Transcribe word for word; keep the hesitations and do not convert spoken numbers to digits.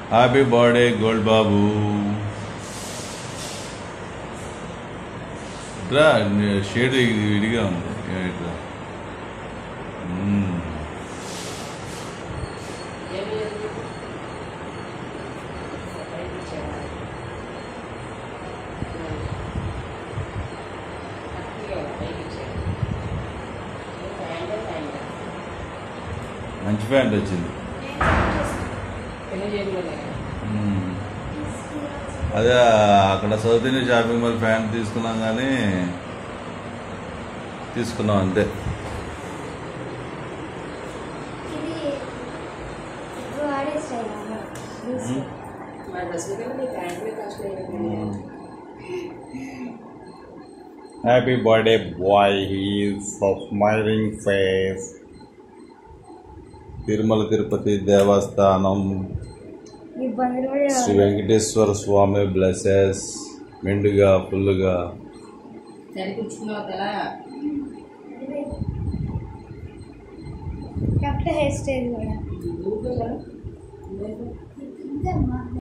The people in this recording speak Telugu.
హ్యాపీ బర్త్డే గోల్డ్ బాబు. ఇట్లా షేడ్ విడిగా ఉంది ఇట్లా. మంచి ప్యాంట్ వచ్చింది. అదే అక్కడ south India shopping mall pant తీసుకున్నాం కానీ తీసుకున్నాం అంతే. Happy birthday boy, he smiling face. Tirumala Tirupati దేవస్థానం శ్రీ వెంకటేశ్వర స్వామి బ్లెసెస్ మెండుగా ఫుల్గా. హెయిర్ స్టైల్ కూడా